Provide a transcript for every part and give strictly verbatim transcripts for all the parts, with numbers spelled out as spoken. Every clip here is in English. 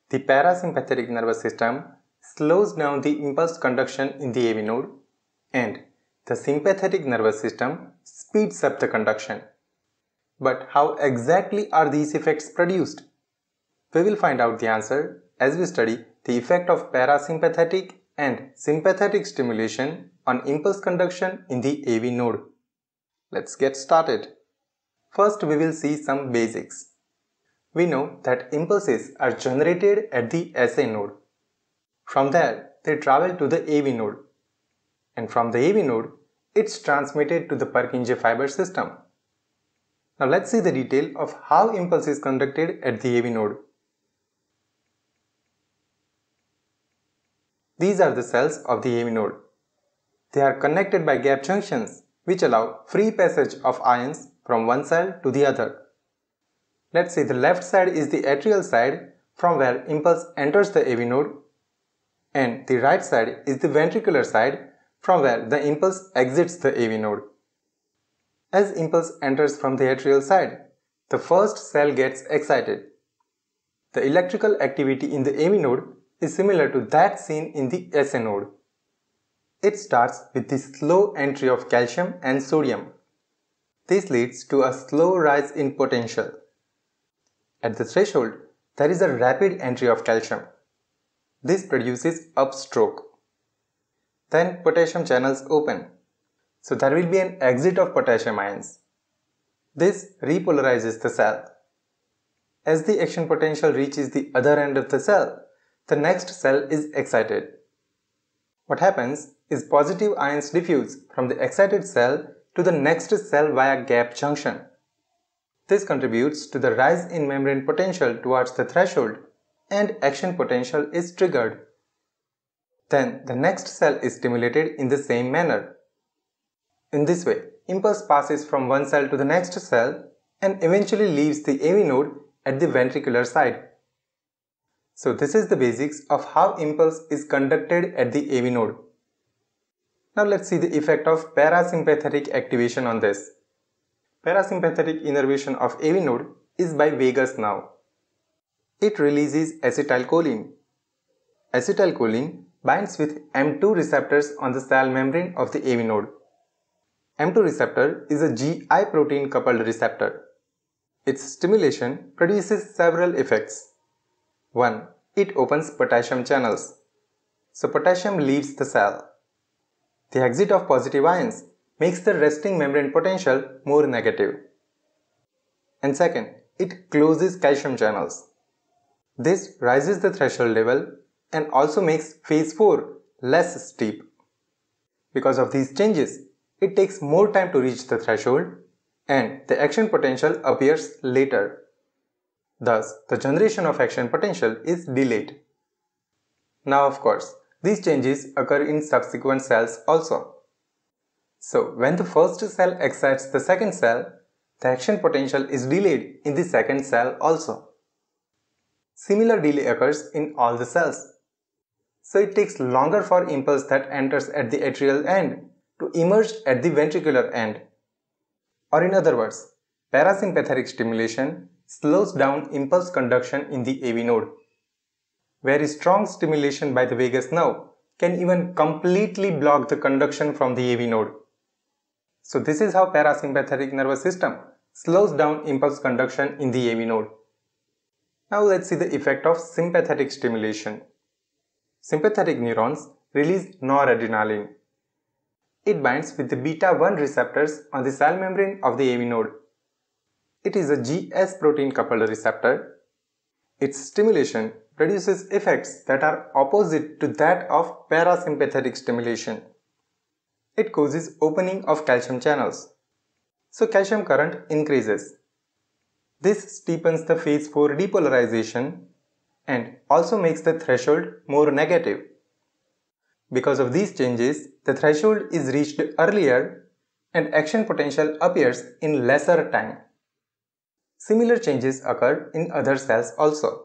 The parasympathetic nervous system slows down the impulse conduction in the A V node, and the sympathetic nervous system speeds up the conduction. But how exactly are these effects produced? We will find out the answer as we study the effect of parasympathetic and sympathetic stimulation on impulse conduction in the A V node. Let's get started. First, we will see some basics. We know that impulses are generated at the S A node. From there, they travel to the A V node. And from the A V node, it's transmitted to the Purkinje fiber system. Now let's see the detail of how impulse is conducted at the A V node. These are the cells of the A V node. They are connected by gap junctions which allow free passage of ions from one cell to the other. Let's say the left side is the atrial side from where impulse enters the A V node, and the right side is the ventricular side from where the impulse exits the A V node. As impulse enters from the atrial side, the first cell gets excited. The electrical activity in the A V node is similar to that seen in the S A node. It starts with the slow entry of calcium and sodium. This leads to a slow rise in potential. At the threshold, there is a rapid entry of calcium. This produces upstroke. Then potassium channels open. So there will be an exit of potassium ions. This repolarizes the cell. As the action potential reaches the other end of the cell, the next cell is excited. What happens is positive ions diffuse from the excited cell to the next cell via gap junction. This contributes to the rise in membrane potential towards the threshold, and action potential is triggered. Then the next cell is stimulated in the same manner. In this way, impulse passes from one cell to the next cell and eventually leaves the A V node at the ventricular side. So this is the basics of how impulse is conducted at the A V node. Now let's see the effect of parasympathetic activation on this. Parasympathetic innervation of A V node is by vagus nerve. It releases acetylcholine. Acetylcholine binds with M two receptors on the cell membrane of the A V node. M two receptor is a G I protein coupled receptor. Its stimulation produces several effects. one. It opens potassium channels. So potassium leaves the cell. The exit of positive ions makes the resting membrane potential more negative. And second, it closes calcium channels. This rises the threshold level and also makes phase four less steep. Because of these changes, it takes more time to reach the threshold and the action potential appears later. Thus, the generation of action potential is delayed. Now of course, these changes occur in subsequent cells also. So when the first cell excites the second cell, the action potential is delayed in the second cell also. Similar delay occurs in all the cells. So it takes longer for impulse that enters at the atrial end to emerge at the ventricular end. Or in other words, parasympathetic stimulation slows down impulse conduction in the A V node. Very strong stimulation by the vagus nerve can even completely block the conduction from the A V node. So this is how parasympathetic nervous system slows down impulse conduction in the A V node. Now let's see the effect of sympathetic stimulation. Sympathetic neurons release noradrenaline. It binds with the beta one receptors on the cell membrane of the A V node. It is a G S protein coupled receptor. Its stimulation produces effects that are opposite to that of parasympathetic stimulation. It causes opening of calcium channels. So calcium current increases. This steepens the phase four depolarization and also makes the threshold more negative. Because of these changes, the threshold is reached earlier and action potential appears in lesser time. Similar changes occur in other cells also.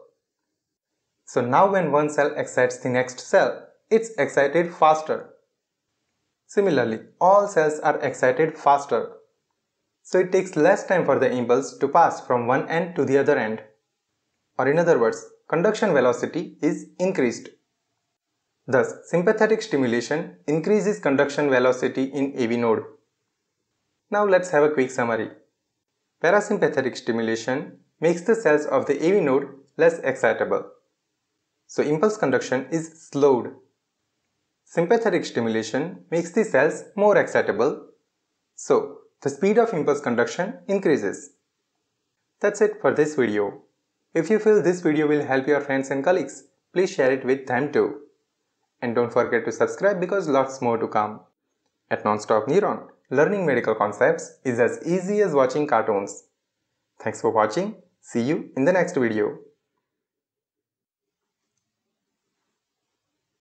So now when one cell excites the next cell, it's excited faster. Similarly, all cells are excited faster. So it takes less time for the impulse to pass from one end to the other end. Or in other words, conduction velocity is increased. Thus, sympathetic stimulation increases conduction velocity in A V node. Now let's have a quick summary. Parasympathetic stimulation makes the cells of the A V node less excitable, so impulse conduction is slowed. Sympathetic stimulation makes the cells more excitable, so the speed of impulse conduction increases. That's it for this video. If you feel this video will help your friends and colleagues, please share it with them too. And don't forget to subscribe because lots more to come. At Nonstop Neuron, learning medical concepts is as easy as watching cartoons. Thanks for watching. See you in the next video.